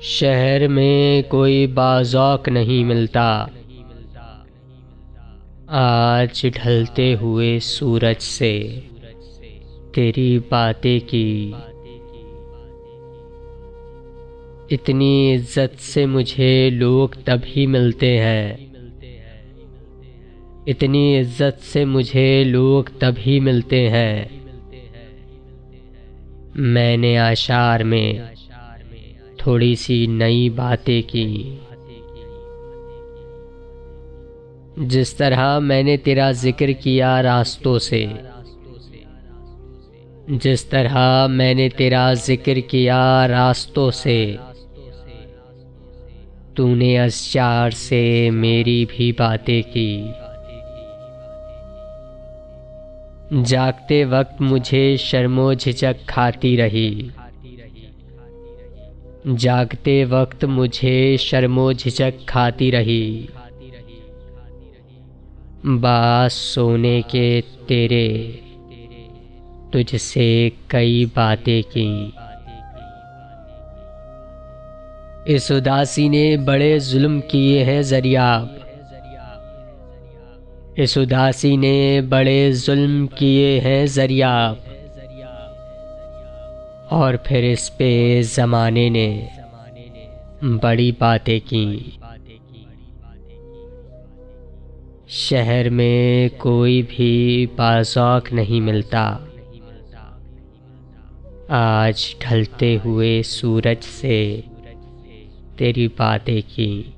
शहर में कोई बाज़ौक़ नहीं मिलता। आज ढलते हुए सूरज से तेरी बातें की। इतनी इज्जत से मुझे लोग तभी मिलते हैं, इतनी इज्जत से मुझे लोग तभी मिलते हैं। मैंने आशार में थोड़ी सी नई बातें की। जिस तरह मैंने तेरा जिक्र किया रास्तों से, जिस तरह मैंने तेरा जिक्र किया रास्तों से, तूने अश्चार से मेरी भी बातें की। जागते वक्त मुझे शर्मो झिझक खाती रही, जागते वक्त मुझे शर्मो झिझक खाती रही। बास सोने के तेरे तुझसे कई बातें की। इस उदासी ने बड़े जुल्म किए हैं ज़रियाब, इस उदासी ने बड़े जुल्म किए हैं ज़रियाब। और फिर इस पे ज़माने ने बड़ी बातें की। शहर में कोई भी बाज़ौक़ नहीं मिलता। आज ढलते हुए सूरज से तेरी बातें की।